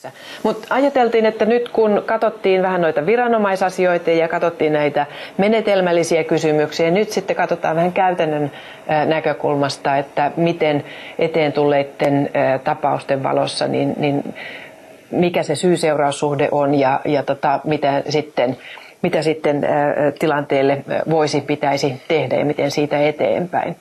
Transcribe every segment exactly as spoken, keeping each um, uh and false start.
Mutta ajateltiin, että nyt kun katsottiin vähän noita viranomaisasioita ja katsottiin näitä menetelmällisiä kysymyksiä, nyt sitten katsotaan vähän käytännön näkökulmasta, että miten eteen tulleiden tapausten valossa, niin, niin mikä se syy-seuraussuhde on ja, ja tota, mitä sitten, mitä sitten tilanteelle voisi, pitäisi tehdä ja miten siitä eteenpäin.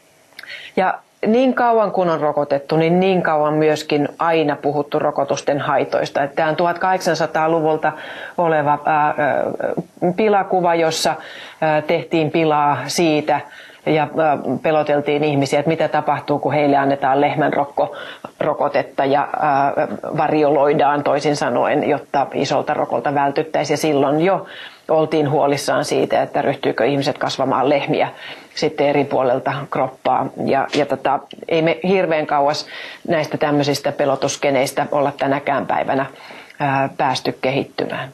Ja niin kauan kun on rokotettu, niin niin kauan myöskin aina puhuttu rokotusten haitoista. Tämä on tuhatkahdeksansataaluvulta oleva ää, pilakuva, jossa ää, tehtiin pilaa siitä ja ää, peloteltiin ihmisiä, että mitä tapahtuu, kun heille annetaan lehmänrokko-rokotetta ja ää, varioloidaan toisin sanoen, jotta isolta rokolta vältyttäisiin. Ja silloin jo oltiin huolissaan siitä, että ryhtyykö ihmiset kasvamaan lehmiä sitten eri puolelta kroppaa. Ja, ja tota, ei me hirveän kauas näistä tämmöisistä pelotuskeneistä olla tänäkään päivänä ää, päästy kehittymään.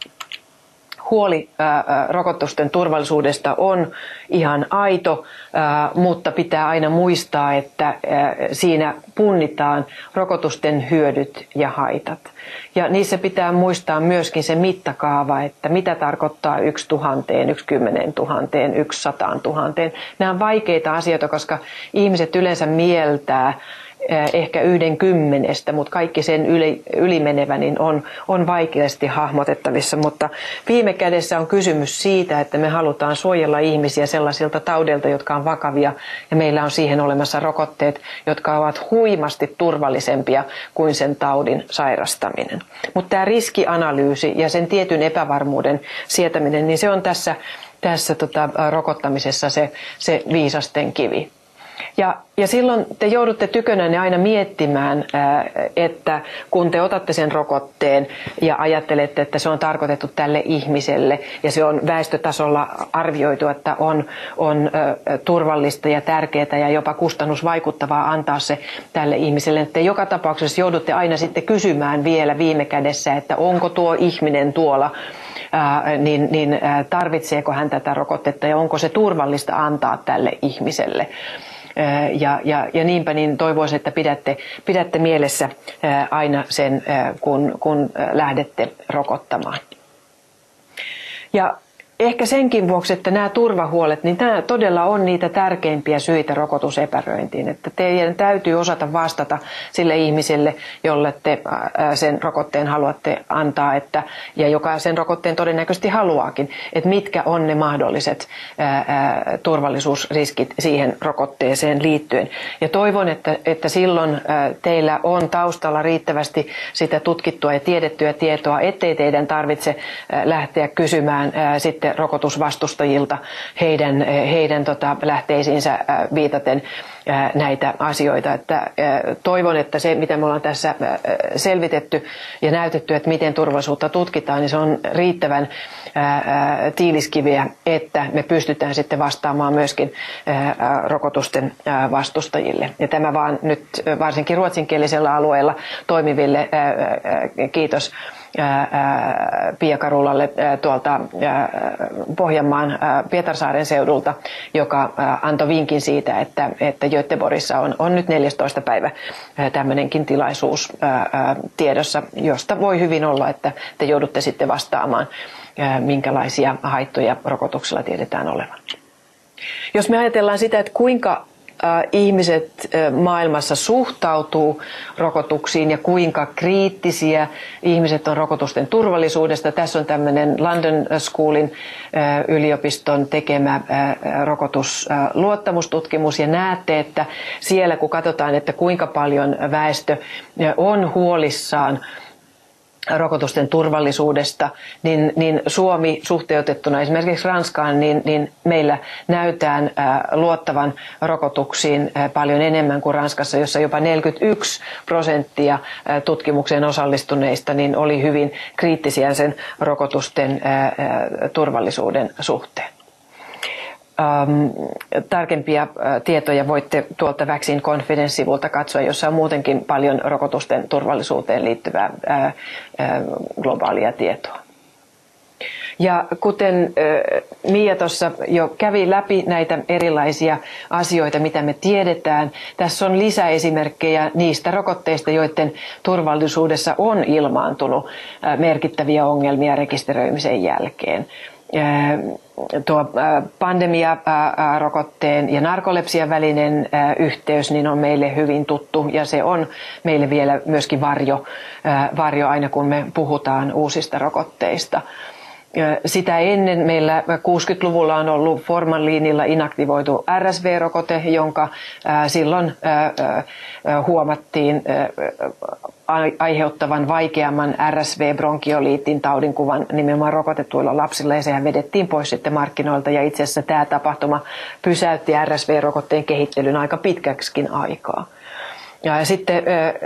Huoli ää, rokotusten turvallisuudesta on ihan aito, ää, mutta pitää aina muistaa, että ää, siinä punnitaan rokotusten hyödyt ja haitat. Ja niissä pitää muistaa myöskin se mittakaava, että mitä tarkoittaa yksi tuhanteen, yksi kymmeneen tuhanteen, yksi sataan tuhanteen. Nämä on vaikeita asioita, koska ihmiset yleensä mieltää ehkä yhden kymmenestä, mutta kaikki sen yli, ylimenevä niin on, on vaikeasti hahmotettavissa. Mutta viime kädessä on kysymys siitä, että me halutaan suojella ihmisiä sellaisilta taudeilta, jotka on vakavia, ja meillä on siihen olemassa rokotteet, jotka ovat huimasti turvallisempia kuin sen taudin sairastaminen. Mutta tämä riskianalyysi ja sen tietyn epävarmuuden sietäminen, niin se on tässä, tässä tota, rokottamisessa se, se viisasten kivi. Ja, ja silloin te joudutte tykönänne aina miettimään, että kun te otatte sen rokotteen ja ajattelette, että se on tarkoitettu tälle ihmiselle ja se on väestötasolla arvioitu, että on, on turvallista ja tärkeää ja jopa kustannusvaikuttavaa antaa se tälle ihmiselle, että joka tapauksessa joudutte aina sitten kysymään vielä viime kädessä, että onko tuo ihminen tuolla, niin, niin tarvitseeko hän tätä rokotetta ja onko se turvallista antaa tälle ihmiselle. Ja, ja, ja niinpä niin toivoisin, että pidätte, pidätte mielessä aina sen, kun, kun lähdette rokottamaan. Ja ehkä senkin vuoksi, että nämä turvahuolet, niin nämä todella on niitä tärkeimpiä syitä rokotusepäröintiin. Että teidän täytyy osata vastata sille ihmiselle, jolle te sen rokotteen haluatte antaa, että, ja joka sen rokotteen todennäköisesti haluaakin, että mitkä on ne mahdolliset ää, ää, turvallisuusriskit siihen rokotteeseen liittyen. Ja toivon, että, että silloin ää, teillä on taustalla riittävästi sitä tutkittua ja tiedettyä tietoa, ettei teidän tarvitse ää, lähteä kysymään ää, sitten rokotusvastustajilta heidän, heidän tota, lähteisiinsä viitaten näitä asioita. Että toivon, että se, mitä me ollaan tässä selvitetty ja näytetty, että miten turvallisuutta tutkitaan, niin se on riittävän tiiliskiviä, että me pystytään sitten vastaamaan myöskin rokotusten vastustajille. Ja tämä vaan nyt varsinkin ruotsinkielisellä alueella toimiville kiitos Pia Karulalle tuolta Pohjanmaan Pietarsaaren seudulta, joka antoi vinkin siitä, että, että Göteborgissa on, on nyt neljästoista päivä tämmöinenkin tilaisuus tiedossa, josta voi hyvin olla, että te joudutte sitten vastaamaan, minkälaisia haittoja rokotuksella tiedetään olevan. Jos me ajatellaan sitä, että kuinka ihmiset maailmassa suhtautuu rokotuksiin ja kuinka kriittisiä ihmiset on rokotusten turvallisuudesta. Tässä on tämmöinen London Schoolin yliopiston tekemä rokotusluottamustutkimus ja näette, että siellä kun katsotaan, että kuinka paljon väestö on huolissaan rokotusten turvallisuudesta, niin, niin Suomi suhteutettuna esimerkiksi Ranskaan, niin, niin meillä näytään ää, luottavan rokotuksiin ää, paljon enemmän kuin Ranskassa, jossa jopa neljäkymmentäyksi prosenttia ää, tutkimukseen osallistuneista niin oli hyvin kriittisiä sen rokotusten ää, ää, turvallisuuden suhteen. Ähm, tarkempia äh, tietoja voitte tuolta Vaccine Confidence-sivulta katsoa, jossa on muutenkin paljon rokotusten turvallisuuteen liittyvää äh, äh, globaalia tietoa. Ja kuten Mia tuossa jo kävi läpi näitä erilaisia asioita, mitä me tiedetään, tässä on lisäesimerkkejä niistä rokotteista, joiden turvallisuudessa on ilmaantunut merkittäviä ongelmia rekisteröimisen jälkeen. Tuo pandemiarokotteen ja narkolepsian välinen yhteys niin on meille hyvin tuttu ja se on meille vielä myöskin varjo, varjo aina kun me puhutaan uusista rokotteista. Sitä ennen meillä kuusikymmentäluvulla on ollut formalliinilla inaktivoitu R S V-rokote, jonka silloin huomattiin aiheuttavan vaikeamman R S V-bronkioliitin taudinkuvan nimenomaan rokotetuilla lapsilla, ja sehän vedettiin pois sitten markkinoilta, ja itse asiassa tämä tapahtuma pysäytti R S V-rokotteen kehittelyn aika pitkäksikin aikaa. Ja sitten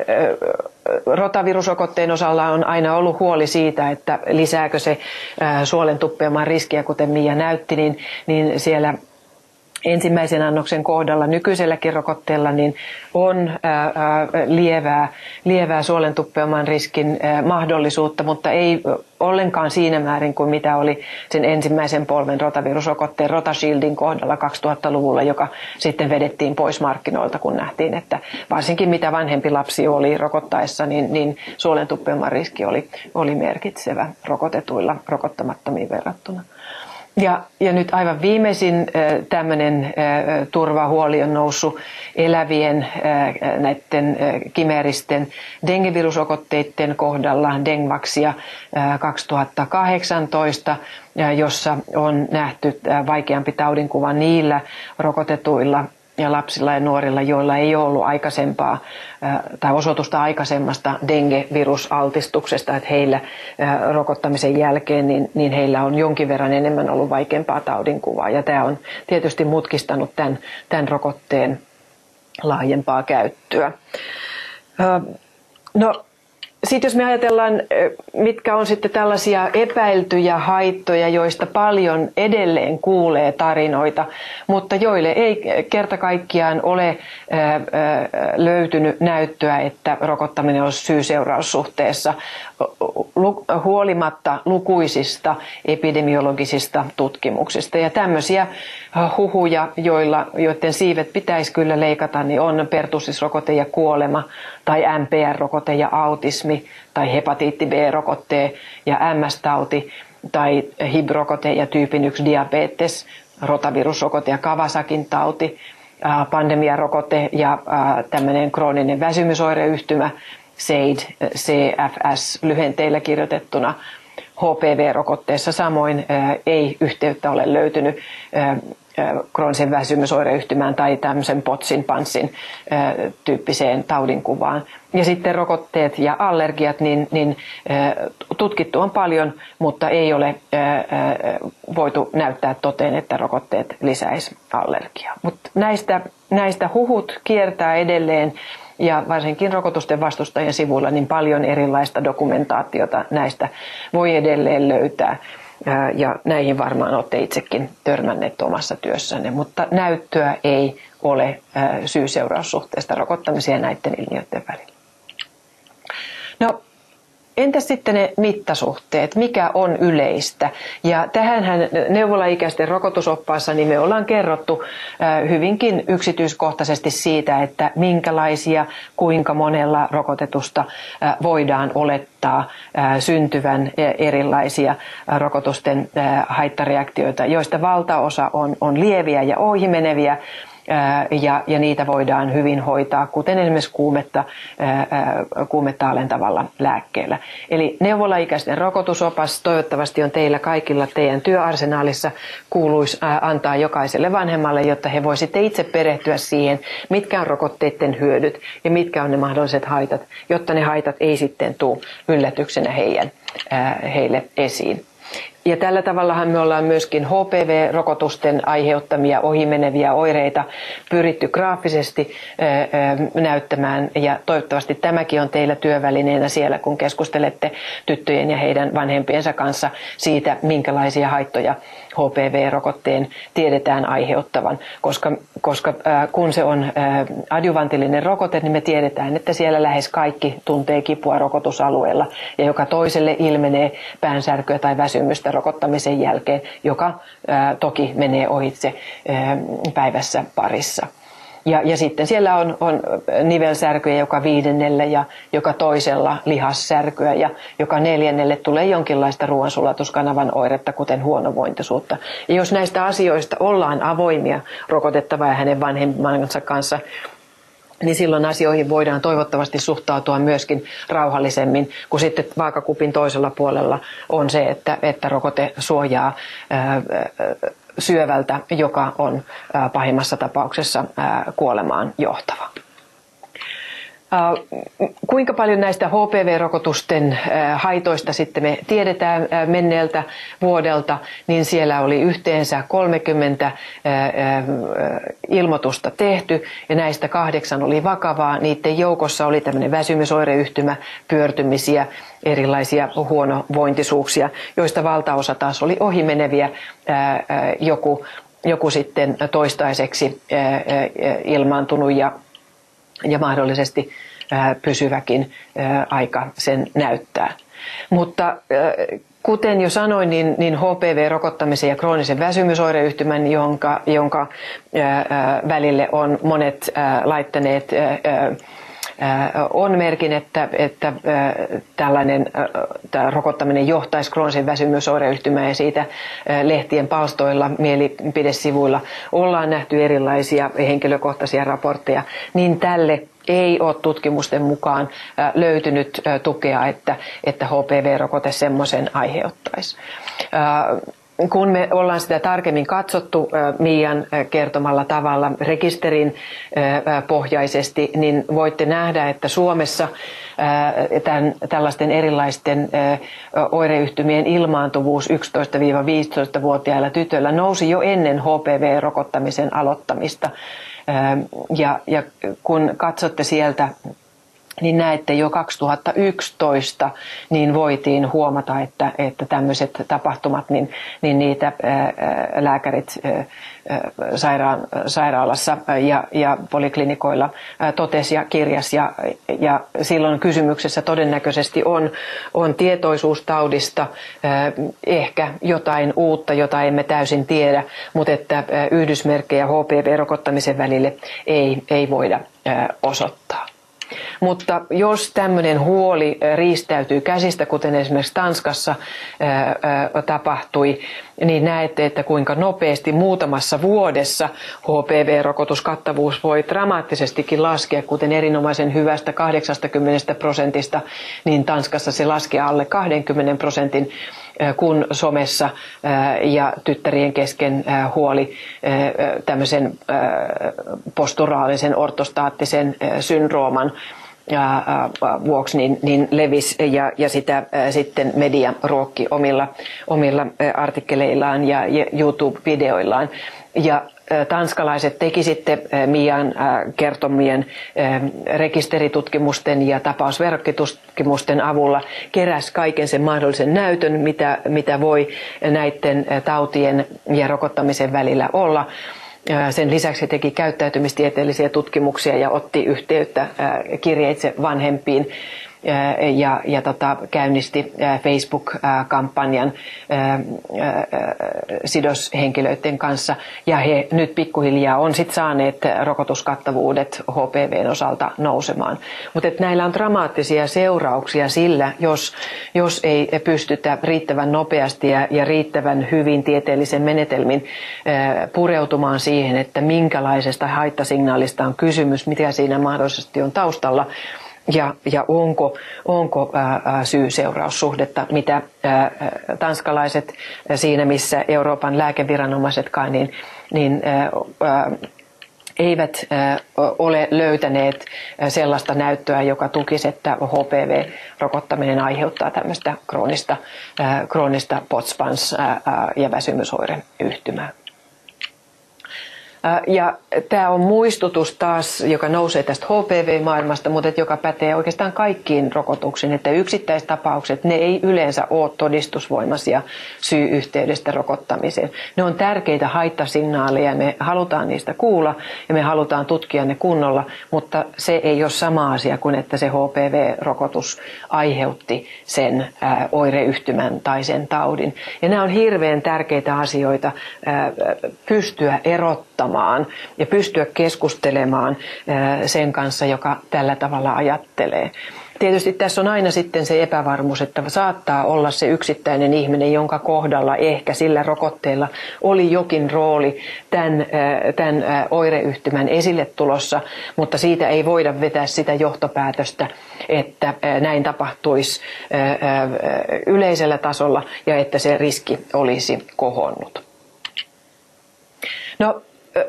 rotavirusrokotteen osalla on aina ollut huoli siitä, että lisääkö se suolen tuppeamaan riskiä, kuten Mia näytti, niin, niin siellä ensimmäisen annoksen kohdalla nykyiselläkin rokotteella niin on ää, lievää, lievää suolen tuppeaman riskin ää, mahdollisuutta, mutta ei ollenkaan siinä määrin kuin mitä oli sen ensimmäisen polven rotavirusrokotteen Rotashieldin kohdalla kaksituhattaluvulla, joka sitten vedettiin pois markkinoilta, kun nähtiin, että varsinkin mitä vanhempi lapsi oli rokottaessa, niin, niin suolen tuppeaman riski oli, oli merkitsevä rokotetuilla rokottamattomiin verrattuna. Ja, ja nyt aivan viimeisin tämmöinen turvahuoli on noussut elävien näiden kimeeristen dengevirusrokotteiden kohdalla, Dengvaxia kaksituhattakahdeksantoista, jossa on nähty vaikeampi taudinkuva niillä rokotetuilla ja lapsilla ja nuorilla, joilla ei ole ollut aikaisempaa tai osoitusta aikaisemmasta dengue-virusaltistuksesta, että heillä rokottamisen jälkeen niin, niin heillä on jonkin verran enemmän ollut vaikeampaa taudinkuvaa. Ja tämä on tietysti mutkistanut tämän, tämän rokotteen laajempaa käyttöä. No, sitten jos me ajatellaan, mitkä on sitten tällaisia epäiltyjä haittoja, joista paljon edelleen kuulee tarinoita, mutta joille ei kerta kaikkiaan ole löytynyt näyttöä, että rokottaminen olisi syy-seuraussuhteessa huolimatta lukuisista epidemiologisista tutkimuksista. Ja tämmöisiä huhuja, joilla, joiden siivet pitäisi kyllä leikata, niin on pertussisrokote ja kuolema, tai M P R-rokote ja autismi, tai hepatiitti B-rokote ja M S-tauti, tai H I V-rokote ja tyypin yksi diabetes, rotavirusrokote ja Kawasakin tauti, pandemiarokote ja tämmöinen krooninen väsymysoireyhtymä, S A I D, C F S lyhenteillä kirjoitettuna. H P V-rokotteessa samoin ei yhteyttä ole löytynyt kroonisen väsymysoireyhtymään tai tämmöisen potsin, panssin tyyppiseen taudinkuvaan. Ja sitten rokotteet ja allergiat, niin, niin tutkittu on paljon, mutta ei ole voitu näyttää toteen, että rokotteet lisäisi allergiaa. Mutta näistä, näistä huhut kiertää edelleen. Ja varsinkin rokotusten vastustajien sivuilla niin paljon erilaista dokumentaatiota näistä voi edelleen löytää. Ja näihin varmaan olette itsekin törmänneet omassa työssänne, mutta näyttöä ei ole syy-seuraussuhteesta rokottamiseen ja näiden ilmiöiden välillä. No, entäs sitten ne mittasuhteet, mikä on yleistä? Ja tähänhän neuvolaikäisten rokotusoppaassa niin me ollaan kerrottu hyvinkin yksityiskohtaisesti siitä, että minkälaisia, kuinka monella rokotetusta voidaan olettaa syntyvän erilaisia rokotusten haittareaktioita, joista valtaosa on, on lieviä ja ohimeneviä. Ja, ja niitä voidaan hyvin hoitaa, kuten esimerkiksi kuumetta, kuumetta alentavalla lääkkeellä. Eli neuvolaikäisten rokotusopas toivottavasti on teillä kaikilla teidän työarsenaalissa, kuuluisi antaa jokaiselle vanhemmalle, jotta he voisitte itse perehtyä siihen, mitkä on rokotteiden hyödyt ja mitkä on ne mahdolliset haitat, jotta ne haitat ei sitten tule yllätyksenä heidän, heille esiin. Ja tällä tavallahan me ollaan myöskin H P V-rokotusten aiheuttamia ohimeneviä oireita pyritty graafisesti näyttämään, ja toivottavasti tämäkin on teillä työvälineenä siellä, kun keskustelette tyttöjen ja heidän vanhempiensa kanssa siitä, minkälaisia haittoja H P V-rokotteen tiedetään aiheuttavan, koska, koska kun se on adjuvantillinen rokote, niin me tiedetään, että siellä lähes kaikki tuntee kipua rokotusalueella, ja joka toiselle ilmenee päänsärkyä tai väsymystä rokottamisen jälkeen, joka toki menee ohitse päivässä parissa. Ja, ja sitten siellä on, on nivelsärkyjä joka viidennelle ja joka toisella lihassärkyä ja joka neljännelle tulee jonkinlaista ruoansulatuskanavan oiretta, kuten huonovointisuutta. Ja jos näistä asioista ollaan avoimia rokotettava ja hänen vanhemmansa kanssa, niin silloin asioihin voidaan toivottavasti suhtautua myöskin rauhallisemmin, kun sitten vaakakupin toisella puolella on se, että, että rokote suojaa ää, syövältä, joka on ää, pahimmassa tapauksessa ää, kuolemaan johtava. Kuinka paljon näistä H P V-rokotusten haitoista sitten me tiedetään menneeltä vuodelta, niin siellä oli yhteensä kolmekymmentä ilmoitusta tehty ja näistä kahdeksan oli vakavaa. Niiden joukossa oli tämmöinen väsymysoireyhtymä, pyörtymisiä, erilaisia huonovointisuuksia, joista valtaosa taas oli ohimeneviä, joku, joku sitten toistaiseksi ilmaantunut ja ja mahdollisesti pysyväkin aika sen näyttää. Mutta kuten jo sanoin, niin, niin H P V-rokottamisen ja kroonisen väsymysoireyhtymän, jonka, jonka välille on monet laittaneet on merkin, että, että tällainen tämä rokottaminen johtaisi kroonisen väsymysoireyhtymään ja siitä lehtien palstoilla, mielipidesivuilla ollaan nähty erilaisia henkilökohtaisia raportteja, niin tälle ei ole tutkimusten mukaan löytynyt tukea, että, että H P V-rokote semmoisen aiheuttaisi. Kun me ollaan sitä tarkemmin katsottu Miian kertomalla tavalla rekisterin pohjaisesti, niin voitte nähdä, että Suomessa tämän, tällaisten erilaisten oireyhtymien ilmaantuvuus yksitoista–viisitoista-vuotiailla tytöillä nousi jo ennen H P V-rokottamisen aloittamista. Ja, ja kun katsotte sieltä, niin näette jo kaksituhattayksitoista, niin voitiin huomata, että, että tämmöiset tapahtumat, niin, niin niitä ää, lääkärit ää, sairaan, sairaalassa ja, ja poliklinikoilla ää, totesi ja kirjasi. Ja, ja silloin kysymyksessä todennäköisesti on, on tietoisuus taudista, ää, ehkä jotain uutta, jota emme täysin tiedä, mutta että ää, yhdysmerkkejä H P V-rokottamisen välille ei, ei voida ää, osoittaa. Mutta jos tämmöinen huoli riistäytyy käsistä, kuten esimerkiksi Tanskassa ää, ää, tapahtui, niin näette, että kuinka nopeasti muutamassa vuodessa H P V-rokotuskattavuus voi dramaattisestikin laskea, kuten erinomaisen hyvästä kahdeksankymmentä prosentista, niin Tanskassa se laski alle kaksikymmentä prosentin, kun somessa ja tyttärien kesken huoli tämmöisen posturaalisen ortostaattisen syndrooman vuoksi niin, niin levisi ja, ja sitä ä, sitten media ruokki omilla, omilla ä, artikkeleillaan ja, ja YouTube-videoillaan. Ja ä, tanskalaiset teki sitten ä, Miian ä, kertomien ä, rekisteritutkimusten ja tapausverrokkitutkimusten avulla keräs kaiken sen mahdollisen näytön, mitä, mitä voi näiden ä, tautien ja rokottamisen välillä olla. Sen lisäksi teki käyttäytymistieteellisiä tutkimuksia ja otti yhteyttä kirjeitse vanhempiin ja, ja tota, käynnisti Facebook-kampanjan sidoshenkilöiden kanssa. Ja he nyt pikkuhiljaa on sit saaneet rokotuskattavuudet H P V:n osalta nousemaan. Mutta näillä on dramaattisia seurauksia sillä, jos, jos ei pystytä riittävän nopeasti ja, ja riittävän hyvin tieteellisen menetelmin pureutumaan siihen, että minkälaisesta haittasignaalista on kysymys, mitä siinä mahdollisesti on taustalla. Ja, ja onko, onko ää, syy-seuraussuhdetta, mitä ää, tanskalaiset ää, siinä, missä Euroopan lääkeviranomaisetkaan, niin, niin ää, eivät ää, ole löytäneet sellaista näyttöä, joka tukisi, että H P V-rokottaminen aiheuttaa tämmöistä kroonista, ää, kroonista potspans- ää, ja väsymysoireyhtymää. Ja tämä on muistutus taas, joka nousee tästä H P V-maailmasta, mutta joka pätee oikeastaan kaikkiin rokotuksiin, että yksittäistapaukset, ne ei yleensä ole todistusvoimaisia syy-yhteydestä rokottamiseen. Ne on tärkeitä haittasignaaleja, me halutaan niistä kuulla ja me halutaan tutkia ne kunnolla, mutta se ei ole sama asia kuin että se H P V-rokotus aiheutti sen ää, oireyhtymän tai sen taudin. Ja nämä on hirveän tärkeitä asioita ää, pystyä erottamaan ja pystyä keskustelemaan ää, sen kanssa, joka tällä tavalla ajattelee. Tietysti tässä on aina sitten se epävarmuus, että saattaa olla se yksittäinen ihminen, jonka kohdalla ehkä sillä rokotteella oli jokin rooli tämän, tämän oireyhtymän esille tulossa, mutta siitä ei voida vetää sitä johtopäätöstä, että näin tapahtuisi yleisellä tasolla ja että se riski olisi kohonnut. No,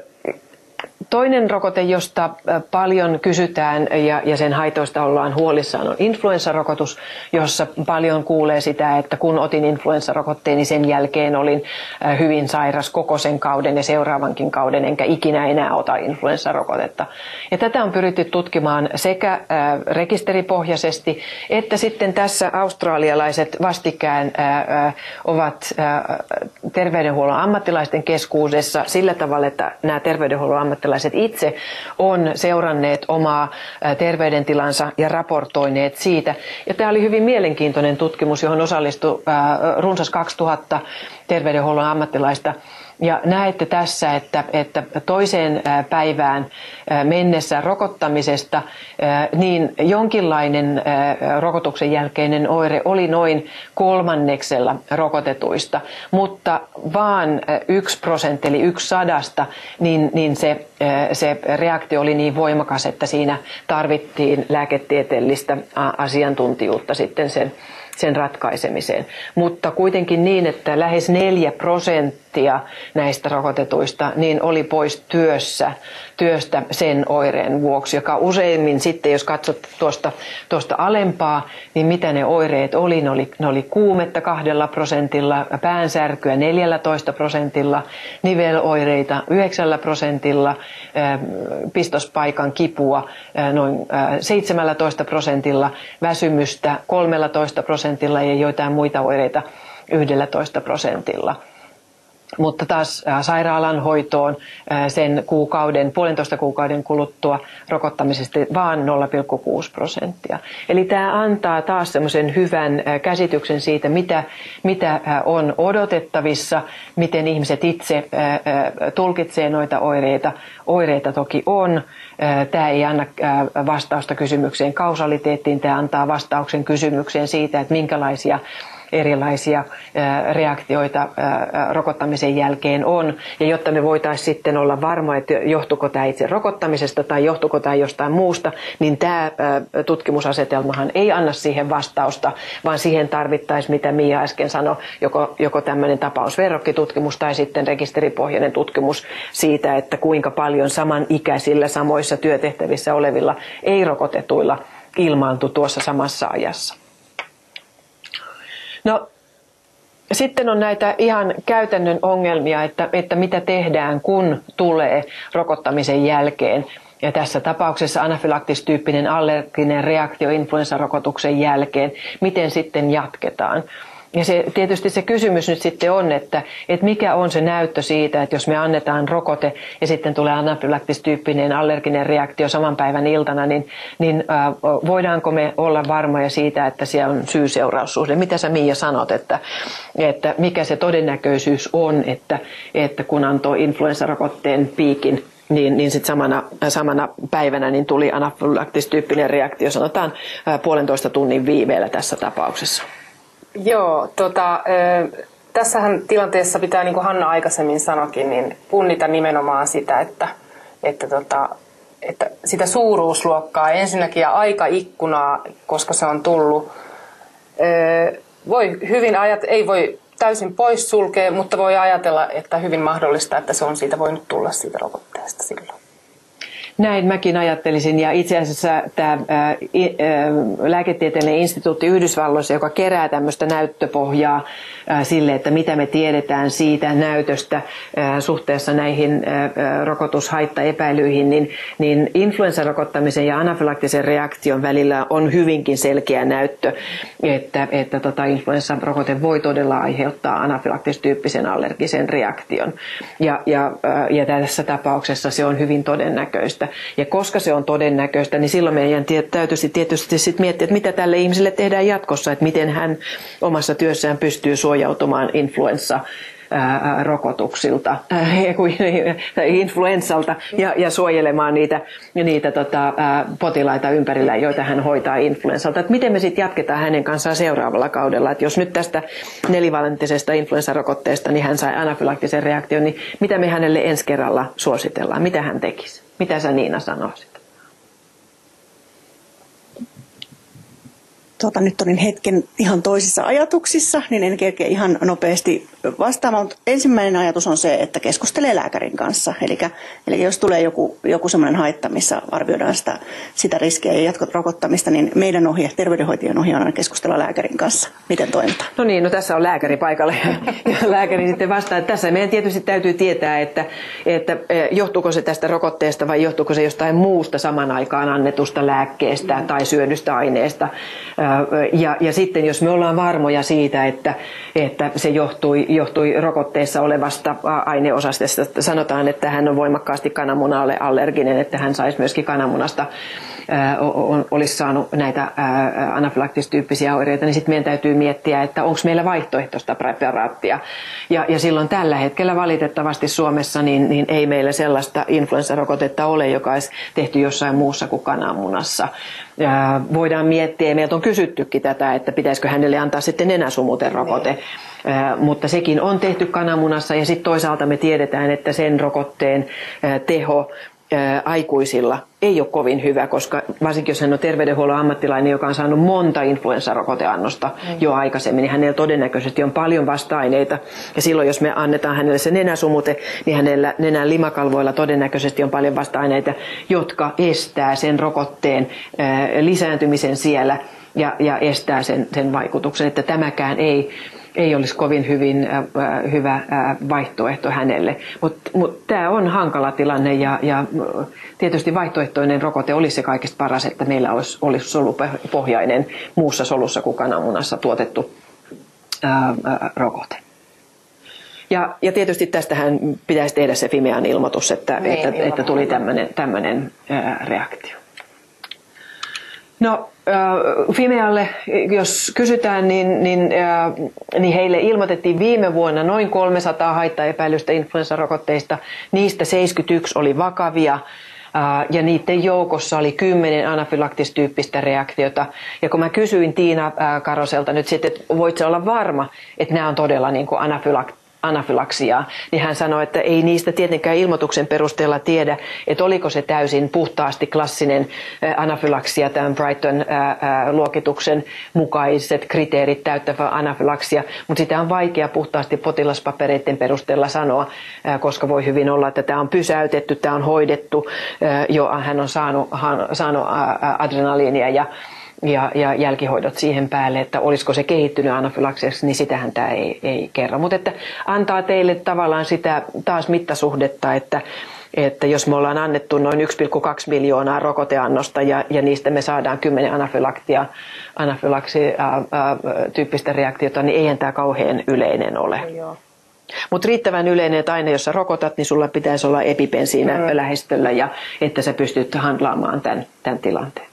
toinen rokote, josta paljon kysytään ja, ja sen haitoista ollaan huolissaan, on influenssarokotus, jossa paljon kuulee sitä, että kun otin influenssarokotteen, niin sen jälkeen olin hyvin sairas koko sen kauden ja seuraavankin kauden, enkä ikinä enää ota influenssarokotetta. Ja tätä on pyritty tutkimaan sekä rekisteripohjaisesti, että sitten tässä australialaiset vastikään ovat terveydenhuollon ammattilaisten keskuudessa sillä tavalla, että nämä terveydenhuollon ammattilaiset itse on seuranneet omaa terveydentilansa ja raportoineet siitä. Ja tämä oli hyvin mielenkiintoinen tutkimus, johon osallistui runsas kaksituhatta terveydenhuollon ammattilaista. Ja näette tässä, että, että toiseen päivään mennessä rokottamisesta niin jonkinlainen rokotuksen jälkeinen oire oli noin kolmanneksella rokotetuista, mutta vaan yksi prosentti eli yksi sadasta, niin, niin se, se reaktio oli niin voimakas, että siinä tarvittiin lääketieteellistä asiantuntijuutta sitten sen sen ratkaisemiseen. Mutta kuitenkin niin, että lähes neljä prosenttia näistä rokotetuista niin oli pois työssä, työstä sen oireen vuoksi, joka useimmin sitten, jos katsot tuosta, tuosta alempaa, niin mitä ne oireet oli? Ne oli, ne oli kuumetta kahdella prosentilla, päänsärkyä neljällätoista prosentilla, niveloireita yhdeksällä prosentilla, pistospaikan kipua noin seitsemällätoista prosentilla, väsymystä kolmellatoista prosentilla ja joitain muita oireita yksitoista prosentilla. Mutta taas sairaalan hoitoon sen kuukauden, puolentoista kuukauden kuluttua rokottamisesta vaan nolla pilkku kuusi prosenttia. Eli tämä antaa taas semmoisen hyvän käsityksen siitä, mitä, mitä on odotettavissa, miten ihmiset itse tulkitsee noita oireita. Oireita toki on. Tämä ei anna vastausta kysymykseen kausaliteettiin, tämä antaa vastauksen kysymykseen siitä, että minkälaisia erilaisia reaktioita rokottamisen jälkeen on. Ja jotta me voitaisiin sitten olla varma, että johtuuko tämä itse rokottamisesta tai johtuuko tämä jostain muusta, niin tämä tutkimusasetelmahan ei anna siihen vastausta, vaan siihen tarvittaisiin, mitä Mia äsken sanoi, joko, joko tämmöinen tapausverrokkitutkimus tai sitten rekisteripohjainen tutkimus siitä, että kuinka paljon samanikäisillä samoissa työtehtävissä olevilla ei-rokotetuilla ilmaantui tuossa samassa ajassa. No, sitten on näitä ihan käytännön ongelmia, että, että mitä tehdään, kun tulee rokottamisen jälkeen. Ja tässä tapauksessa anafylaktistyyppinen allerginen reaktio influenssarokotuksen jälkeen, miten sitten jatketaan. Ja se, tietysti se kysymys nyt sitten on, että, että mikä on se näyttö siitä, että jos me annetaan rokote ja sitten tulee anafylaktistyyppinen allerginen reaktio saman päivän iltana, niin, niin äh, voidaanko me olla varmoja siitä, että siellä on syy-seuraussuhde? Mitä sä Mia sanot, että, että mikä se todennäköisyys on, että, että kun antoi influenssarokotteen piikin, niin, niin sitten samana, samana päivänä niin tuli anafylaktistyyppinen reaktio, sanotaan äh, puolentoista tunnin viiveellä tässä tapauksessa. Joo, tota, tässähän tilanteessa pitää, niin kuin Hanna aikaisemmin sanoikin, niin punnita nimenomaan sitä, että, että, tota, että sitä suuruusluokkaa ensinnäkin ja aikaikkunaa, koska se on tullut, voi hyvin ajat, ei voi täysin pois sulkea, mutta voi ajatella, että hyvin mahdollista, että se on siitä voinut tulla siitä rokotteesta silloin. Näin mäkin ajattelisin, ja itse asiassa tämä ää, lääketieteellinen instituutti Yhdysvalloissa, joka kerää tämmöistä näyttöpohjaa ää, sille, että mitä me tiedetään siitä näytöstä ää, suhteessa näihin ää, rokotushaittaepäilyihin, niin, niin influenssarokottamisen ja anafylaktisen reaktion välillä on hyvinkin selkeä näyttö, että, että tota, influenssarokote voi todella aiheuttaa anafylaktistyyppisen allergisen reaktion, ja, ja, ää, ja tässä tapauksessa se on hyvin todennäköistä. Ja koska se on todennäköistä, niin silloin meidän täytyisi tietysti sit miettiä, että mitä tälle ihmiselle tehdään jatkossa, että miten hän omassa työssään pystyy suojautumaan influenssa rokotuksilta, influenssalta ja, ja suojelemaan niitä, niitä tota, potilaita ympärillä, joita hän hoitaa influenssalta. Että miten me sitten jatketaan hänen kanssaan seuraavalla kaudella. Että jos nyt tästä nelivalenttisesta influenssarokotteesta niin hän sai anafylaktisen reaktion, niin mitä me hänelle ensi kerralla suositellaan? Mitä hän tekisi? Mitä sä, Niina, sanoisit? Tuota, nyt olin hetken ihan toisissa ajatuksissa, niin en kerkeä ihan nopeasti vastaamaan. Mutta ensimmäinen ajatus on se, että keskustelee lääkärin kanssa. Eli, eli jos tulee joku, joku sellainen haitta, missä arvioidaan sitä, sitä riskiä ja jatkot rokottamista, niin meidän ohje, terveydenhoitajan ohje on keskustella lääkärin kanssa. Miten toimitaan? No niin, no tässä on lääkäri paikalla ja lääkäri sitten vastaa, että tässä meidän tietysti täytyy tietää, että, että johtuuko se tästä rokotteesta vai johtuuko se jostain muusta saman aikaan annetusta lääkkeestä mm. tai syödystä aineesta. Ja, ja sitten jos me ollaan varmoja siitä, että, että se johtui, johtui rokotteessa olevasta aineosasta, sanotaan, että hän on voimakkaasti kananmunalle allerginen, että hän saisi myöskin kananmunasta, ää, olisi saanut näitä ää, anafylaktistyyppisiä oireita, niin sitten meidän täytyy miettiä, että onko meillä vaihtoehtoista preparaattia. Ja, ja silloin tällä hetkellä valitettavasti Suomessa niin, niin ei meillä sellaista influenssarokotetta ole, joka olisi tehty jossain muussa kuin kananmunassa. Ja voidaan miettiä, ja meiltä on kysyttykin tätä, että pitäisikö hänelle antaa sitten nenäsumuterokote, niin. Mutta sekin on tehty kananmunassa, ja sitten toisaalta me tiedetään, että sen rokotteen teho aikuisilla ei ole kovin hyvä, koska varsinkin jos hän on terveydenhuollon ammattilainen, joka on saanut monta influenssarokoteannosta mm. jo aikaisemmin, niin hänellä todennäköisesti on paljon vasta-aineita. Ja silloin jos me annetaan hänelle se nenäsumute, niin hänellä nenän limakalvoilla todennäköisesti on paljon vasta-aineita, jotka estää sen rokotteen lisääntymisen siellä ja, ja estää sen, sen vaikutuksen, että tämäkään ei ei olisi kovin hyvin äh, hyvä äh, vaihtoehto hänelle. Mutta mut tämä on hankala tilanne, ja, ja tietysti vaihtoehtoinen rokote olisi se kaikista paras, että meillä olisi, olisi solupohjainen muussa solussa kuin kananmunassa tuotettu äh, äh, rokote. Ja, ja tietysti tästähän pitäisi tehdä se Fimean ilmoitus, että, niin, että, että tuli tämmöinen äh, reaktio. No, Fimealle, jos kysytään, niin, niin, niin heille ilmoitettiin viime vuonna noin kolmesataa haittaepäilystä influenssarokotteista. Niistä seitsemänkymmentäyksi oli vakavia, ja niiden joukossa oli kymmenen anafylaktistyyppistä reaktiota. Ja kun mä kysyin Tiina Karoselta nyt sitten, että voit sä olla varma, että nämä on todella niin kuin anafylakt anafylaksiaa, niin hän sanoi, että ei niistä tietenkään ilmoituksen perusteella tiedä, että oliko se täysin puhtaasti klassinen anafylaksia, tämän Brighton-luokituksen mukaiset kriteerit täyttävä anafylaksia, mutta sitä on vaikea puhtaasti potilaspapereiden perusteella sanoa, koska voi hyvin olla, että tämä on pysäytetty, tämä on hoidettu, jo hän on saanut, saanut adrenaliinia ja Ja, ja jälkihoidot siihen päälle, että olisiko se kehittynyt anafylaksiaksi, niin sitähän tämä ei, ei kerro. Mutta että antaa teille tavallaan sitä taas mittasuhdetta, että, että jos me ollaan annettu noin yksi pilkku kaksi miljoonaa rokoteannosta ja, ja niistä me saadaan kymmenen anafylaktia, anafylaksi-tyyppistä reaktiota, niin eihän tämä kauhean yleinen ole. Mutta riittävän yleinen, että aina jos sä rokotat, niin sulla pitäisi olla EpiPen siinä mm. lähistöllä, ja että sä pystyt handlaamaan tämän, tämän tilanteen.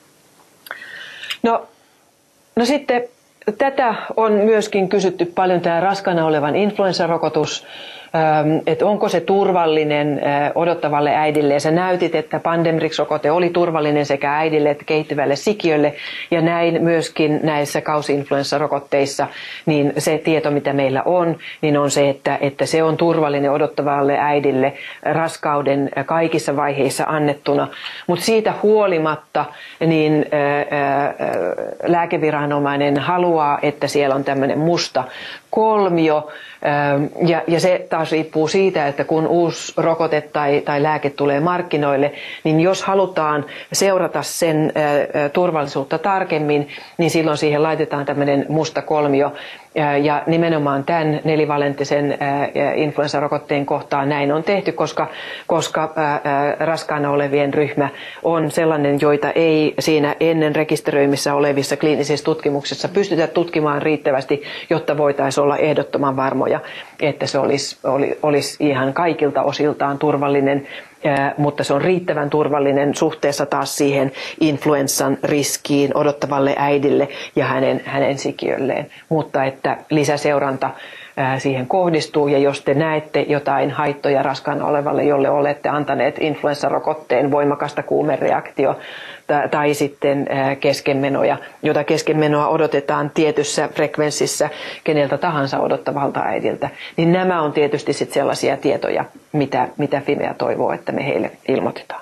No, no sitten tätä on myöskin kysytty paljon, tämä raskaana olevan influenssarokotus, että onko se turvallinen odottavalle äidille. Ja sä näytit, että Pandemrix-rokote oli turvallinen sekä äidille että kehittyvälle sikiölle, ja näin myöskin näissä kausi-influenssarokotteissa, niin se tieto, mitä meillä on, niin on se, että, että se on turvallinen odottavalle äidille raskauden kaikissa vaiheissa annettuna. Mutta siitä huolimatta niin ää, ää, lääkeviranomainen haluaa, että siellä on tämmöinen musta kolmio, ja, ja se taas riippuu siitä, että kun uusi rokote tai, tai lääke tulee markkinoille, niin jos halutaan seurata sen turvallisuutta tarkemmin, niin silloin siihen laitetaan tämmöinen musta kolmio. Ja nimenomaan tämän nelivalenttisen influenssarokotteen kohtaan näin on tehty, koska, koska raskaana olevien ryhmä on sellainen, joita ei siinä ennen rekisteröimissä olevissa kliinisissä tutkimuksissa pystytä tutkimaan riittävästi, jotta voitaisiin olla ehdottoman varmoja, että se olisi, olisi ihan kaikilta osiltaan turvallinen, mutta se on riittävän turvallinen suhteessa taas siihen influenssan riskiin odottavalle äidille ja hänen, hänen sikiölleen. Mutta että lisäseuranta siihen kohdistuu, ja jos te näette jotain haittoja raskaana olevalle, jolle olette antaneet influenssarokotteen voimakasta kuumereaktio tai sitten keskenmenoja, jota keskenmenoa odotetaan tietyssä frekvenssissä keneltä tahansa odottavalta äidiltä, niin nämä on tietysti sitten sellaisia tietoja, mitä, mitä Fimea toivoo, että me heille ilmoitetaan.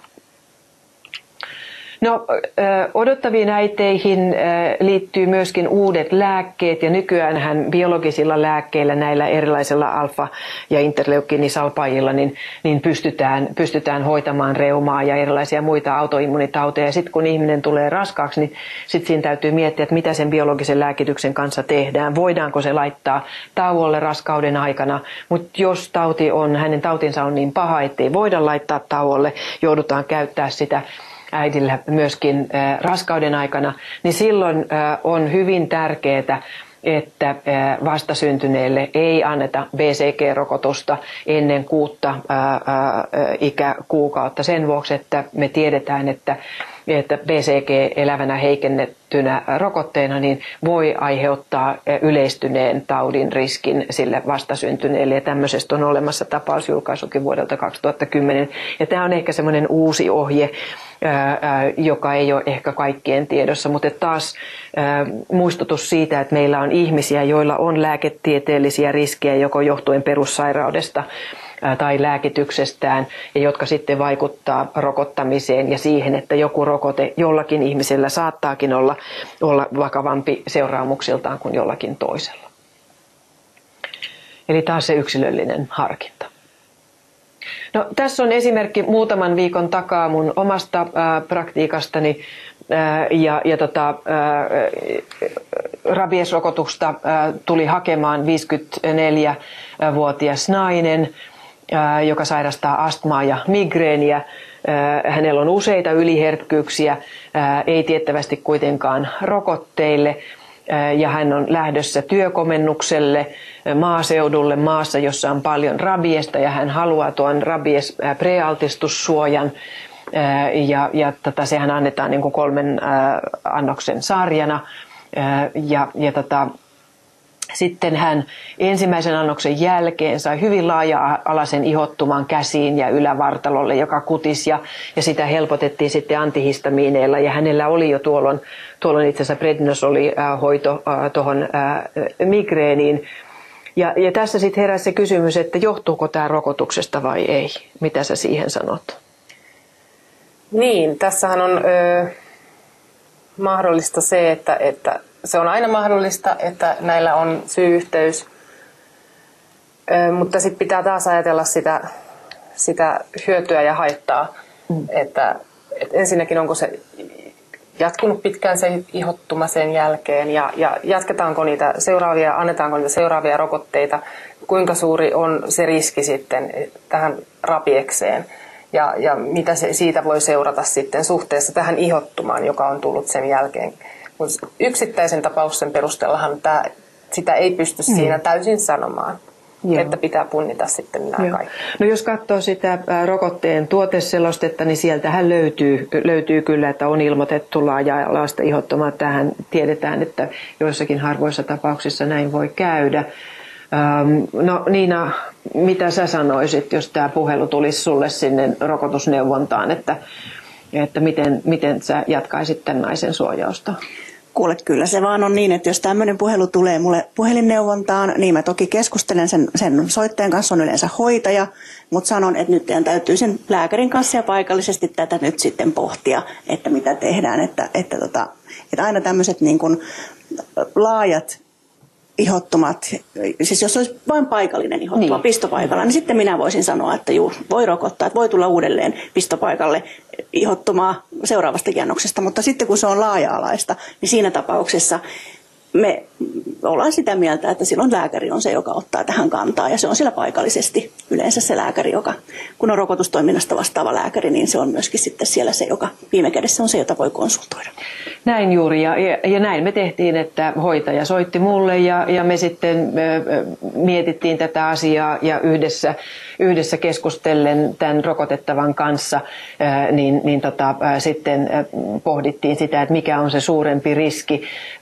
No, odottaviin äiteihin liittyy myöskin uudet lääkkeet, ja nykyäänhän biologisilla lääkkeillä, näillä erilaisilla alfa- ja interleukinisalpaajilla, niin, niin pystytään, pystytään hoitamaan reumaa ja erilaisia muita autoimmunitauteja. Ja sitten kun ihminen tulee raskaaksi, niin sitten siinä täytyy miettiä, että mitä sen biologisen lääkityksen kanssa tehdään. Voidaanko se laittaa tauolle raskauden aikana, mutta jos tauti on, hänen tautinsa on niin paha, ettei voida laittaa tauolle, joudutaan käyttää sitä äidillä myöskin raskauden aikana, niin silloin on hyvin tärkeää, että vastasyntyneelle ei anneta B C G-rokotusta ennen kuutta ikäkuukautta sen vuoksi, että me tiedetään, että että B C G elävänä heikennettynä rokotteena niin voi aiheuttaa yleistyneen taudin riskin sille vastasyntyneelle. Ja tämmöisestä on olemassa tapausjulkaisukin vuodelta kaksituhattakymmenen. Ja tämä on ehkä semmoinen uusi ohje, joka ei ole ehkä kaikkien tiedossa, mutta taas muistutus siitä, että meillä on ihmisiä, joilla on lääketieteellisiä riskejä joko johtuen perussairaudesta tai lääkityksestään, ja jotka sitten vaikuttaa rokottamiseen ja siihen, että joku rokote jollakin ihmisellä saattaakin olla, olla vakavampi seuraamuksiltaan kuin jollakin toisella. Eli taas se yksilöllinen harkinta. No, tässä on esimerkki muutaman viikon takaa mun omasta ää, praktiikastani, ää, ja, ja tota, ää, rabiesrokotusta ää, tuli hakemaan viisikymmentäneljävuotias nainen, ää, joka sairastaa astmaa ja migreeniä. Ää, hänellä on useita yliherkkyyksiä, ää, ei tiettävästi kuitenkaan rokotteille. Ja hän on lähdössä työkomennukselle maaseudulle maassa, jossa on paljon rabiesta, ja hän haluaa tuon rabies prealtistussuojan, ja, ja tota, sehän annetaan niin kuin kolmen ää, annoksen sarjana, ää, ja, ja tota, sitten hän ensimmäisen annoksen jälkeen sai hyvin laaja-alaisen ihottuman käsiin ja ylävartalolle, joka kutisi, ja, ja sitä helpotettiin sitten antihistamiineilla, ja hänellä oli jo tuolloin, tuolloin itse asiassa prednisoli-hoito äh, tuohon äh, migreeniin. Ja, ja tässä sitten heräsi se kysymys, että johtuuko tämä rokotuksesta vai ei? Mitä sä siihen sanot? Niin, tässähän on ö, mahdollista se, että, että se on aina mahdollista, että näillä on syy-yhteys, ö, mutta sitten pitää taas ajatella sitä, sitä hyötyä ja haittaa, mm. että, että ensinnäkin onko se jatkunut pitkään se ihottuma sen jälkeen, ja, ja jatketaanko niitä seuraavia, annetaanko niitä seuraavia rokotteita, kuinka suuri on se riski sitten tähän rabiekseen, ja, ja mitä se siitä voi seurata sitten suhteessa tähän ihottumaan, joka on tullut sen jälkeen. Mutta yksittäisen tapauksen perusteellahan tämä, sitä ei pysty mm. siinä täysin sanomaan. Joo. Että pitää punnita sitten nämä Joo. kaikki. No jos katsoo sitä rokotteen tuoteselostetta, niin sieltähän löytyy, löytyy kyllä, että on ilmoitettu laaja-alaista ihottumaa. Tähän tiedetään, että joissakin harvoissa tapauksissa näin voi käydä. No Niina, mitä sä sanoisit, jos tämä puhelu tulisi sulle sinne rokotusneuvontaan, että, että miten, miten sä jatkaisit tämän naisen suojausta? Kuule, kyllä se vaan on niin, että jos tämmöinen puhelu tulee mulle puhelinneuvontaan, niin mä toki keskustelen sen, sen soittajan kanssa, on yleensä hoitaja, mutta sanon, että nyt teidän täytyy sen lääkärin kanssa ja paikallisesti tätä nyt sitten pohtia, että mitä tehdään, että, että, tota, että aina tämmöiset niin kuin laajat ihottumat, siis jos olisi vain paikallinen ihottuma niin. pistopaikalla, niin sitten minä voisin sanoa, että juu, voi rokottaa, että voi tulla uudelleen pistopaikalle ihottumaa seuraavasta kierroksesta, mutta sitten kun se on laaja-alaista, niin siinä tapauksessa me ollaan sitä mieltä, että silloin lääkäri on se, joka ottaa tähän kantaa, ja se on siellä paikallisesti yleensä se lääkäri, joka, kun on rokotustoiminnasta vastaava lääkäri, niin se on myöskin sitten siellä se, joka viime kädessä on se, jota voi konsultoida. Näin juuri, ja, ja, ja näin me tehtiin, että hoitaja soitti mulle, ja, ja me sitten ö, mietittiin tätä asiaa, ja yhdessä, yhdessä keskustellen tämän rokotettavan kanssa, ö, niin, niin tota, ö, sitten ö, pohdittiin sitä, että mikä on se suurempi riski.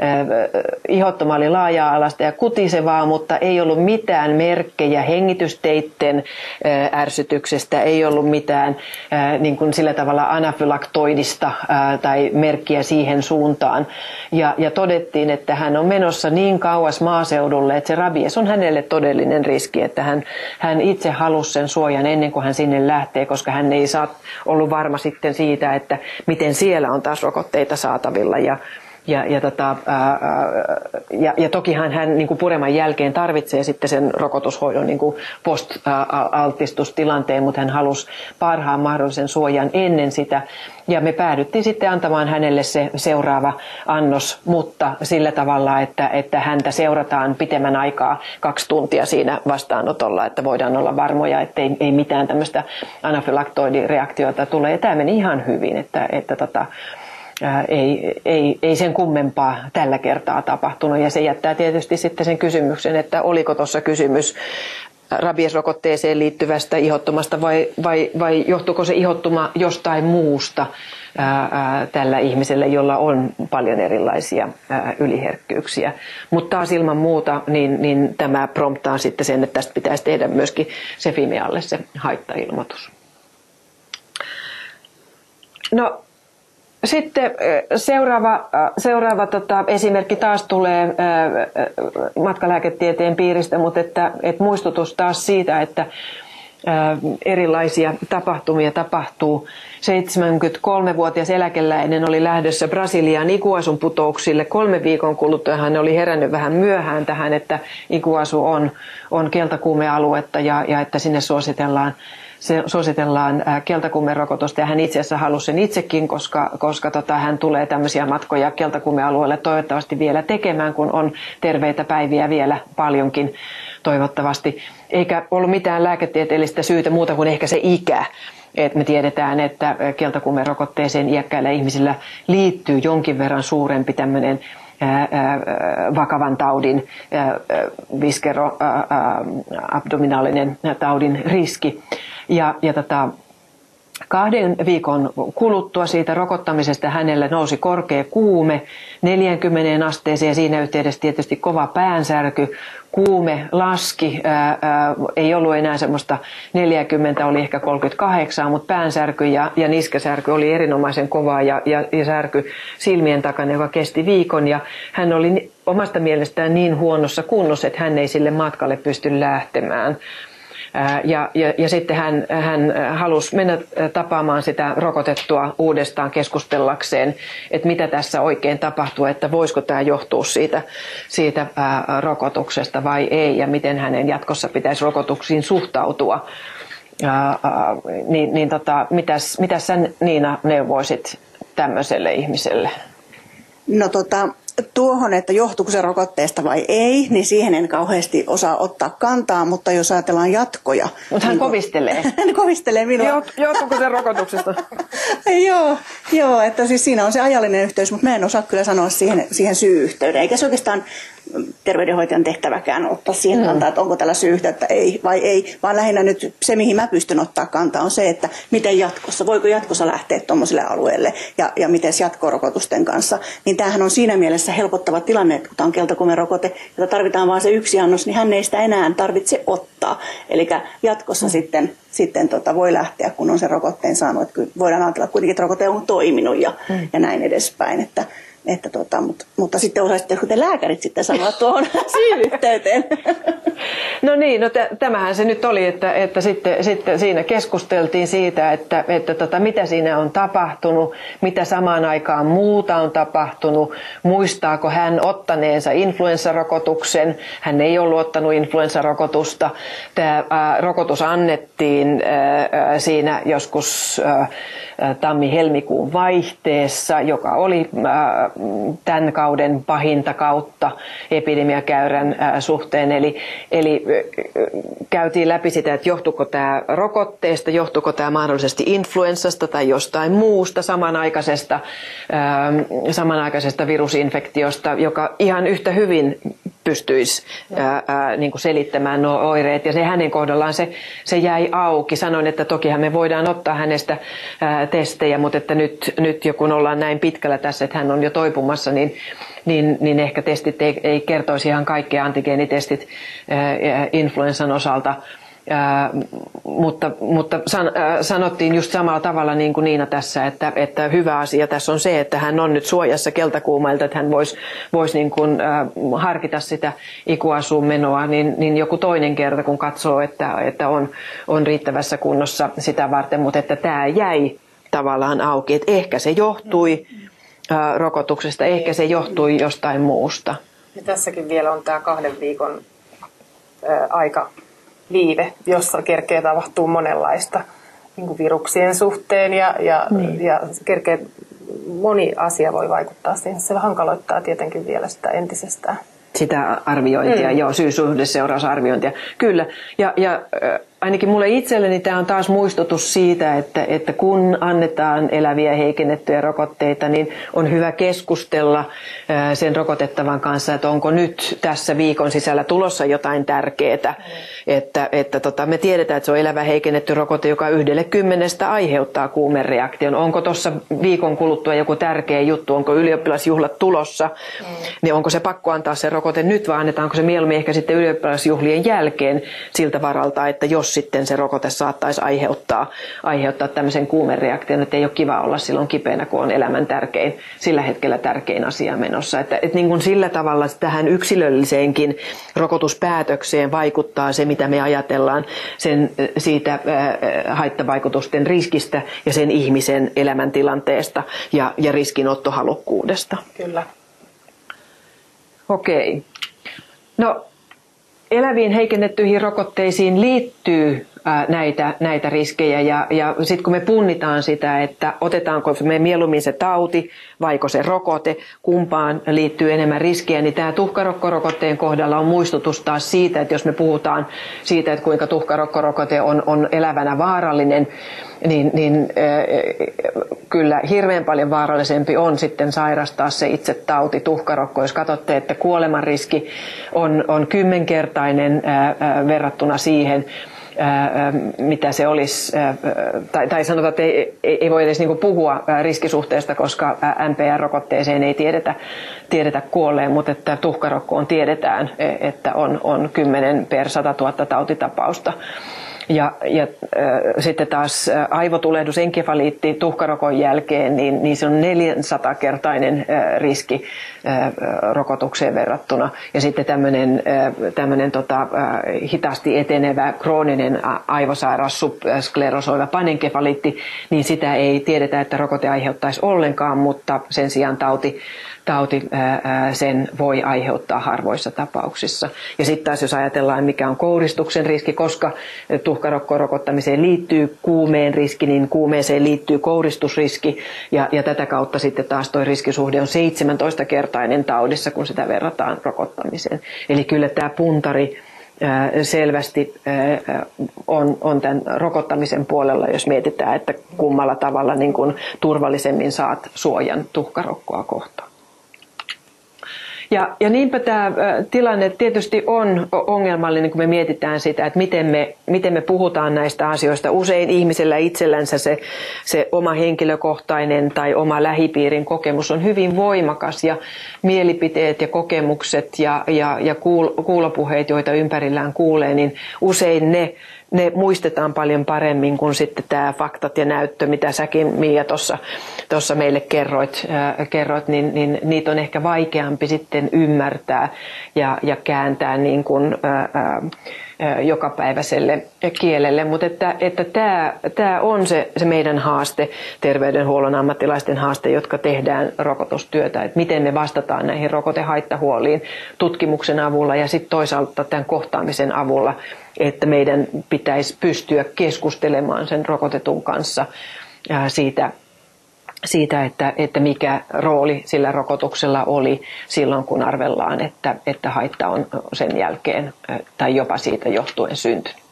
Ö, Ihottuma oli laaja-alasta ja kutisevaa, mutta ei ollut mitään merkkejä hengitysteitten ärsytyksestä, ei ollut mitään niin kuin sillä tavalla anafylaktoidista tai merkkiä siihen suuntaan. Ja, ja todettiin, että hän on menossa niin kauas maaseudulle, että se rabies on hänelle todellinen riski, että hän, hän itse halusi sen suojan ennen kuin hän sinne lähtee, koska hän ei saa ollut varma sitten siitä, että miten siellä on taas rokotteita saatavilla. Ja Ja, ja, tota, ää, ja, ja tokihan hän niin kuin pureman jälkeen tarvitsee sitten sen rokotushoidon niin kuin post-altistustilanteen, mutta hän halusi parhaan mahdollisen suojan ennen sitä. Ja me päädyttiin sitten antamaan hänelle se seuraava annos, mutta sillä tavalla, että, että häntä seurataan pitemmän aikaa kaksi tuntia siinä vastaanotolla, että voidaan olla varmoja, että ei, ei mitään tämmöistä anafylaktoidireaktiota tule. Ja tämä meni ihan hyvin, että, että tota, Ää, ei, ei, ei sen kummempaa tällä kertaa tapahtunut, ja se jättää tietysti sitten sen kysymyksen, että oliko tuossa kysymys rabiesrokotteeseen liittyvästä ihottumasta vai, vai, vai johtuuko se ihottuma jostain muusta ää, ää, tällä ihmisellä, jolla on paljon erilaisia ää, yliherkkyyksiä. Mutta taas ilman muuta niin, niin tämä promptaa sitten sen, että tästä pitäisi tehdä myöskin se Fimealle se haittailmoitus. No, sitten seuraava, seuraava tota, esimerkki taas tulee ää, matkalääketieteen piiristä, mutta että, et muistutus taas siitä, että ää, erilaisia tapahtumia tapahtuu. seitsemänkymmentäkolmevuotias eläkeläinen oli lähdössä Brasiliaan Iguazun putouksille. Kolme viikon kuluttua hän oli herännyt vähän myöhään tähän, että Iguazu on, on keltakuumealuetta ja, ja että sinne suositellaan Se suositellaan keltakuumerokotusta, ja hän itse asiassa halusi sen itsekin, koska, koska tota, hän tulee tämmöisiä matkoja keltakuumealueelle toivottavasti vielä tekemään, kun on terveitä päiviä vielä paljonkin toivottavasti. Eikä ollut mitään lääketieteellistä syytä muuta kuin ehkä se ikä. Et me tiedetään, että keltakuumerokotteeseen iäkkäillä ihmisillä liittyy jonkin verran suurempi tämmöinen vakavan taudin, visceroabdominaalinen taudin riski. Ja, ja tota, kahden viikon kuluttua siitä rokottamisesta hänellä nousi korkea kuume neljäänkymmeneen asteeseen, ja siinä yhteydessä tietysti kova päänsärky. Kuume laski, ää, ää, ei ollut enää semmoista neljäkymmentä, oli ehkä kolmekymmentäkahdeksan, mutta päänsärky ja, ja niskasärky oli erinomaisen kovaa, ja, ja, ja särky silmien takana, joka kesti viikon. Ja hän oli omasta mielestään niin huonossa kunnossa, että hän ei sille matkalle pysty lähtemään. Ja, ja, ja sitten hän, hän halusi mennä tapaamaan sitä rokotettua uudestaan keskustellakseen, että mitä tässä oikein tapahtuu, että voisiko tämä johtua siitä, siitä ää, rokotuksesta vai ei, ja miten hänen jatkossa pitäisi rokotuksiin suhtautua. Ää, ää, niin, niin tota, mitäs, mitäs sä, Niina, neuvoisit tämmöiselle ihmiselle? No tota... Tuohon, että johtuuko se rokotteesta vai ei, niin siihen en kauheasti osaa ottaa kantaa, mutta jos ajatellaan jatkoja... Mutta hän niin kovistelee. Hän kovistelee minua. Johtuuko se rokotuksesta? joo, joo, että siis siinä on se ajallinen yhteys, mutta mä en osaa kyllä sanoa siihen, siihen syy-yhteyden. Eikä se oikeastaan terveydenhoitajan tehtäväkään ottaa siihen mm. kantaa, että onko tällä syy-yhteyttä ei vai ei, vaan lähinnä nyt se, mihin mä pystyn ottaa kantaa, on se, että miten jatkossa, voiko jatkossa lähteä tuommoiselle alueelle ja, ja miten jatkorokotusten kanssa. Niin tämähän on siinä mielessä helpottava tilanne, että kun tämä on keltakuumerokote, jota tarvitaan vain se yksi annos, niin hän ei sitä enää tarvitse ottaa. Eli jatkossa mm. sitten, sitten tota voi lähteä, kun on sen rokotteen saanut. Että voidaan ajatella kuitenkin, että rokote on toiminut ja, mm. ja näin edespäin. Että Että tota, mutta, mutta sitten osaisitte te lääkärit sitten sanoa tuohon syy-yhteyteen. No niin, no t- tämähän se nyt oli, että, että sitten, sitten siinä keskusteltiin siitä, että, että tota, mitä siinä on tapahtunut, mitä samaan aikaan muuta on tapahtunut, muistaako hän ottaneensa influenssarokotuksen, hän ei ollut ottanut influenssarokotusta, tämä ää, rokotus annettiin ää, siinä joskus ää, tammi-helmikuun vaihteessa, joka oli ää, tämän kauden pahinta kautta epidemiakäyrän ää, suhteen, eli, eli käytiin läpi sitä, että johtuuko tämä rokotteesta, johtuuko tämä mahdollisesti influenssasta tai jostain muusta samanaikaisesta, ää, samanaikaisesta virusinfektiosta, joka ihan yhtä hyvin pystyisi ää, ää, niin kuin selittämään nuo oireet. Ja se hänen kohdallaan se, se jäi auki. Sanoin, että tokihan me voidaan ottaa hänestä ää, testejä, mutta että nyt, nyt jo kun ollaan näin pitkällä tässä, että hän on jo toipumassa, niin Niin, niin ehkä testit ei, ei kertoisi ihan kaikkea antigeenitestit ää, influenssan osalta, ää, mutta, mutta san, ää, sanottiin just samalla tavalla niin kuin Niina tässä, että, että hyvä asia tässä on se, että hän on nyt suojassa keltakuumailta, että hän voisi vois niin kuin, ää, harkita sitä ikuasuun menoa, niin, niin joku toinen kerta, kun katsoo, että, että on, on riittävässä kunnossa sitä varten, mutta että tämä jäi tavallaan auki, että ehkä se johtui rokotuksesta, ehkä se johtui jostain muusta. Ja tässäkin vielä on tämä kahden viikon ää, aika viive, jossa kerkeä tapahtuu monenlaista niin kuin viruksien suhteen ja, ja, niin. ja kerkeä, moni asia voi vaikuttaa siihen. Se hankaloittaa tietenkin vielä sitä entisestään. Sitä arviointia, mm. joo, syy-suhde-seurausarviointia. Kyllä, ja, ja ainakin mulle itselleni tämä on taas muistutus siitä, että, että kun annetaan eläviä heikennettyjä rokotteita, niin on hyvä keskustella sen rokotettavan kanssa, että onko nyt tässä viikon sisällä tulossa jotain tärkeää. Mm. Että, että tota, me tiedetään, että se on elävä heikennetty rokote, joka yhdelle kymmenestä aiheuttaa kuumereaktion. Onko tuossa viikon kuluttua joku tärkeä juttu, onko ylioppilasjuhlat tulossa, mm. niin onko se pakko antaa se rokote nyt, vai annetaanko se mieluummin ehkä sitten ylioppilasjuhlien jälkeen siltä varalta, että jos sitten se rokote saattaisi aiheuttaa, aiheuttaa tämmöisen kuumereaktion, että ei ole kiva olla silloin kipeänä, kun on elämän tärkein, sillä hetkellä tärkein asia menossa. Että, että niin kuin sillä tavalla tähän yksilölliseenkin rokotuspäätökseen vaikuttaa se, mitä me ajatellaan sen, siitä ää, haittavaikutusten riskistä ja sen ihmisen elämäntilanteesta ja, ja riskinottohalukkuudesta. Kyllä. Okei. No, eläviin heikennettyihin rokotteisiin liittyy ää, näitä, näitä riskejä ja, ja sitten kun me punnitaan sitä, että otetaanko me mieluummin se tauti vaiko se rokote, kumpaan liittyy enemmän riskiä, niin tämä tuhkarokkorokotteen kohdalla on muistutus taas siitä, että jos me puhutaan siitä, että kuinka tuhkarokkorokote on, on elävänä vaarallinen, niin, niin äh, kyllä hirveän paljon vaarallisempi on sitten sairastaa se itse tauti tuhkarokko. Jos katsotte, että kuoleman riski on, on kymmenkertainen äh, äh, verrattuna siihen, Ää, mitä se olisi, ää, tai, tai sanotaan, että ei, ei voi edes niinku puhua riskisuhteesta, koska M P R-rokotteeseen ei tiedetä, tiedetä kuolleen, mutta että tuhkarokkoon tiedetään, että on, on kymmenen per sata tuhatta tautitapausta. Ja, ja äh, sitten taas äh, aivotulehdus-enkefaliitti tuhkarokon jälkeen, niin, niin se on neljäsataakertainen äh, riski äh, rokotukseen verrattuna. Ja sitten tämmöinen äh, tämmöinen tota, äh, hitaasti etenevä krooninen aivosairaus, subsklerosoiva panenkefaliitti, niin sitä ei tiedetä, että rokote aiheuttaisi ollenkaan, mutta sen sijaan tauti Tauti ää, sen voi aiheuttaa harvoissa tapauksissa. Ja sitten taas jos ajatellaan, mikä on kouristuksen riski, koska tuhkarokkorokottamiseen liittyy kuumeen riski, niin kuumeeseen liittyy kouristusriski. Ja, ja tätä kautta sitten taas tuo riskisuhde on seitsemäntoistakertainen taudissa, kun sitä verrataan rokottamiseen. Eli kyllä tämä puntari ää, selvästi ää, on, on tämän rokottamisen puolella, jos mietitään, että kummalla tavalla niin kun turvallisemmin saat suojan tuhkarokkoa kohtaan. Ja, ja niinpä tämä tilanne tietysti on ongelmallinen, kun me mietitään sitä, että miten me, miten me puhutaan näistä asioista. Usein ihmisellä itsellänsä se, se oma henkilökohtainen tai oma lähipiirin kokemus on hyvin voimakas ja mielipiteet ja kokemukset ja, ja, ja kuul, kuulopuheet, joita ympärillään kuulee, niin usein ne Ne muistetaan paljon paremmin kuin sitten tämä faktat ja näyttö, mitä säkin Mia tuossa meille kerroit, äh, kerroit niin, niin niitä on ehkä vaikeampi sitten ymmärtää ja, ja kääntää niin kuin, äh, äh, jokapäiväiselle kielelle. Mutta että, että tämä, tämä on se, se meidän haaste, terveydenhuollon ammattilaisten haaste, jotka tehdään rokotustyötä, että miten me vastataan näihin rokotehaittahuoliin tutkimuksen avulla ja sitten toisaalta tämän kohtaamisen avulla, että meidän pitäisi pystyä keskustelemaan sen rokotetun kanssa siitä, siitä että, että mikä rooli sillä rokotuksella oli silloin, kun arvellaan, että, että haitta on sen jälkeen tai jopa siitä johtuen syntynyt.